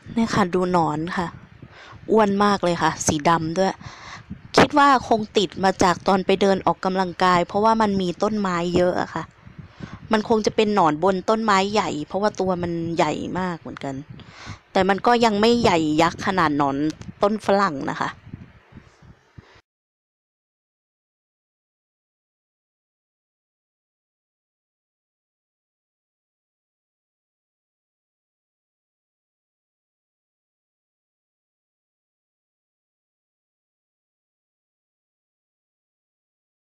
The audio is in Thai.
เนี่ยค่ะดูหนอนค่ะอ้วนมากเลยค่ะสีดำด้วยคิดว่าคงติดมาจากตอนไปเดินออกกำลังกายเพราะว่ามันมีต้นไม้เยอะอะค่ะมันคงจะเป็นหนอนบนต้นไม้ใหญ่เพราะว่าตัวมันใหญ่มากเหมือนกันแต่มันก็ยังไม่ใหญ่ยักษ์ขนาดหนอนต้นฝรั่งนะคะ